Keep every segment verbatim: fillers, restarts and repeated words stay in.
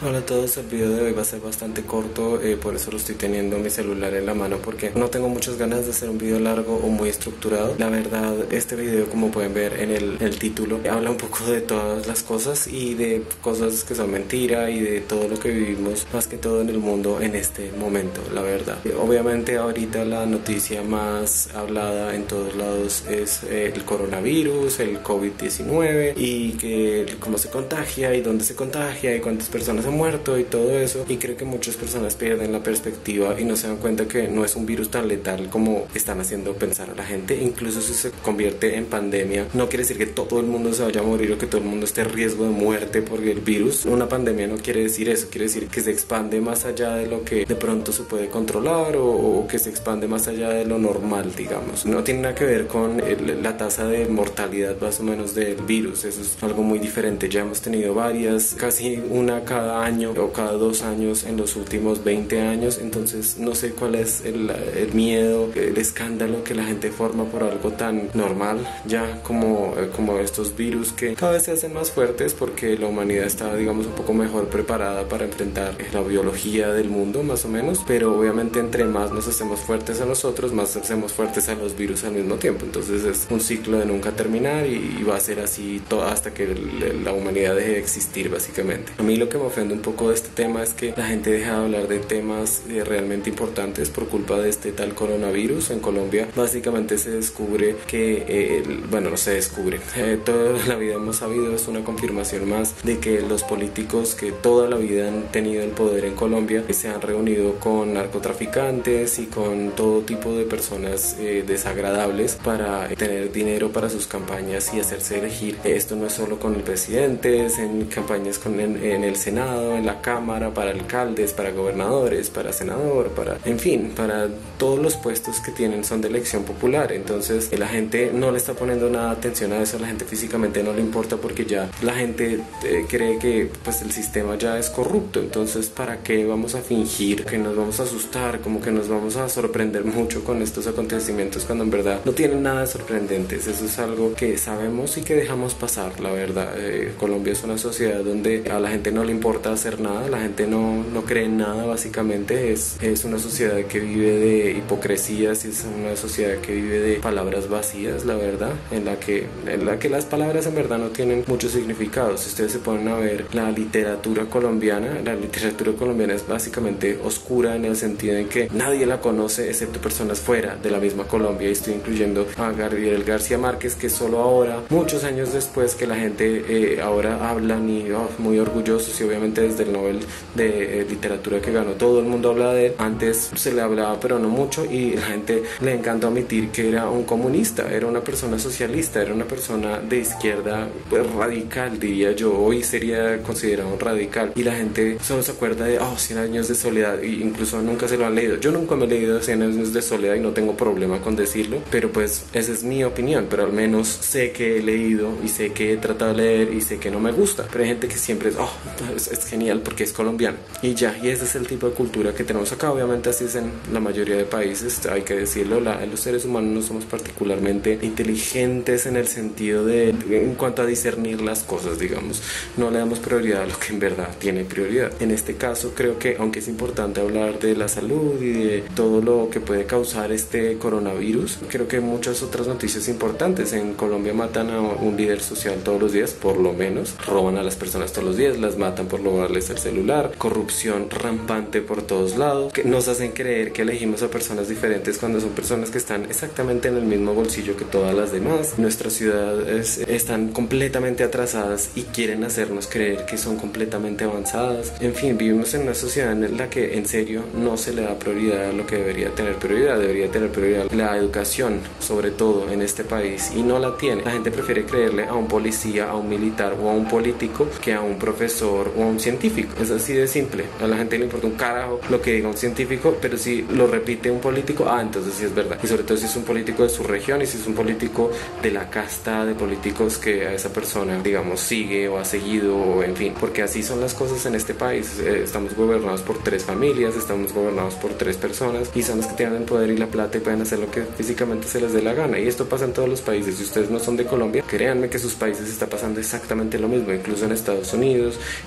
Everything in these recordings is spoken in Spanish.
Hola a todos, el video de hoy va a ser bastante corto, eh, por eso lo estoy teniendo mi celular en la mano porque no tengo muchas ganas de hacer un video largo o muy estructurado. La verdad, este video, como pueden ver en el, el título, habla un poco de todas las cosas y de cosas que son mentira y de todo lo que vivimos, más que todo en el mundo en este momento, la verdad. Eh, obviamente ahorita la noticia más hablada en todos lados es eh, el coronavirus, el COVID diecinueve y que cómo se contagia y dónde se contagia y cuántas personas han muerto y todo eso, y creo que muchas personas pierden la perspectiva y no se dan cuenta que no es un virus tan letal como están haciendo pensar a la gente. Incluso si se convierte en pandemia, no quiere decir que todo el mundo se vaya a morir o que todo el mundo esté en riesgo de muerte por el virus. Una pandemia no quiere decir eso, quiere decir que se expande más allá de lo que de pronto se puede controlar o, o que se expande más allá de lo normal, digamos. No tiene nada que ver con el, la tasa de mortalidad más o menos del virus, eso es algo muy diferente. Ya hemos tenido varias, casi una cada año o cada dos años en los últimos veinte años, entonces no sé cuál es el, el miedo, el escándalo que la gente forma por algo tan normal ya como, como estos virus que cada vez se hacen más fuertes porque la humanidad está, digamos, un poco mejor preparada para enfrentar la biología del mundo más o menos, pero obviamente entre más nos hacemos fuertes a nosotros, más hacemos fuertes a los virus al mismo tiempo, entonces es un ciclo de nunca terminar y, y va a ser así todo, hasta que el, la humanidad deje de existir básicamente. A mí lo que me ofende un poco de este tema es que la gente deja de hablar de temas eh, realmente importantes por culpa de este tal coronavirus. En Colombia básicamente se descubre que, eh, el, bueno, no se descubre, eh, toda la vida hemos sabido, es una confirmación más de que los políticos que toda la vida han tenido el poder en Colombia eh, se han reunido con narcotraficantes y con todo tipo de personas eh, desagradables para eh, tener dinero para sus campañas y hacerse elegir. Esto no es solo con el presidente, es en campañas con, en, en el Senado, en la Cámara, para alcaldes, para gobernadores, para senador, para, en fin, para todos los puestos que tienen son de elección popular. Entonces la gente no le está poniendo nada atención a eso, la gente físicamente no le importa porque ya la gente eh, cree que pues el sistema ya es corrupto. Entonces, ¿para qué vamos a fingir que nos vamos a asustar, como que nos vamos a sorprender mucho con estos acontecimientos cuando en verdad no tienen nada de sorprendentes? Eso es algo que sabemos y que dejamos pasar, la verdad. Eh, Colombia es una sociedad donde a la gente no le importa hacer nada, la gente no, no cree en nada básicamente, es, es una sociedad que vive de hipocresías y es una sociedad que vive de palabras vacías, la verdad, en la que, en la que las palabras en verdad no tienen mucho significado. Si ustedes se ponen a ver la literatura colombiana, la literatura colombiana es básicamente oscura en el sentido en que nadie la conoce excepto personas fuera de la misma Colombia, y estoy incluyendo a Gabriel García Márquez, que solo ahora, muchos años después que la gente eh, ahora hablan y oh, muy orgullosos, y obviamente desde el Nobel de eh, literatura que ganó todo el mundo habla de él. Antes se le hablaba pero no mucho y la gente le encantó admitir que era un comunista, era una persona socialista, era una persona de izquierda, pues, radical diría yo. Hoy sería considerado un radical y la gente solo se acuerda de oh, cien años de soledad, e incluso nunca se lo han leído. Yo nunca me he leído cien años de soledad y no tengo problema con decirlo, pero pues esa es mi opinión, pero al menos sé que he leído y sé que he tratado de leer y sé que no me gusta. Pero hay gente que siempre es oh, es, es genial porque es colombiano y ya, y ese es el tipo de cultura que tenemos acá. Obviamente así es en la mayoría de países, hay que decirlo. La, los seres humanos no somos particularmente inteligentes en el sentido de, en cuanto a discernir las cosas, digamos, no le damos prioridad a lo que en verdad tiene prioridad. En este caso creo que aunque es importante hablar de la salud y de todo lo que puede causar este coronavirus, creo que muchas otras noticias importantes. En Colombia matan a un líder social todos los días, por lo menos, roban a las personas todos los días, las matan por robarles el celular, corrupción rampante por todos lados, que nos hacen creer que elegimos a personas diferentes cuando son personas que están exactamente en el mismo bolsillo que todas las demás. Nuestras ciudades están completamente atrasadas y quieren hacernos creer que son completamente avanzadas. En fin, vivimos en una sociedad en la que en serio no se le da prioridad a lo que debería tener prioridad. Debería tener prioridad la educación, sobre todo en este país, y no la tiene. La gente prefiere creerle a un policía, a un militar o a un político que a un profesor o a un científico. Es así de simple. A la gente le importa un carajo lo que diga un científico, pero si lo repite un político, ah, entonces sí es verdad. Y sobre todo si es un político de su región y si es un político de la casta de políticos que a esa persona, digamos, sigue o ha seguido, o en fin, porque así son las cosas en este país. Eh, estamos gobernados por tres familias, estamos gobernados por tres personas y son los que tienen el poder y la plata y pueden hacer lo que físicamente se les dé la gana. Y esto pasa en todos los países. Si ustedes no son de Colombia, créanme que sus países está pasando exactamente lo mismo, incluso en Estados Unidos, incluso en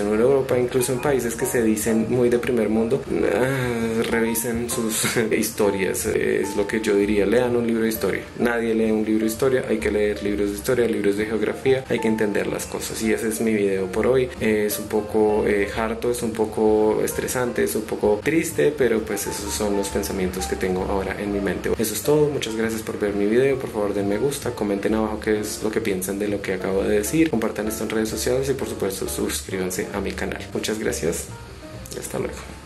en Europa, incluso en países que se dicen muy de primer mundo, ah, revisen sus historias, es lo que yo diría, lean un libro de historia. Nadie lee un libro de historia, hay que leer libros de historia, libros de geografía, hay que entender las cosas. Y ese es mi video por hoy. Eh, es un poco eh, harto, es un poco estresante, es un poco triste, pero pues esos son los pensamientos que tengo ahora en mi mente. Eso es todo, muchas gracias por ver mi video, por favor den me gusta, comenten abajo qué es lo que piensan de lo que acabo de decir, compartan esto en redes sociales y por supuesto suscríbanse a mi canal. Muchas gracias y hasta luego.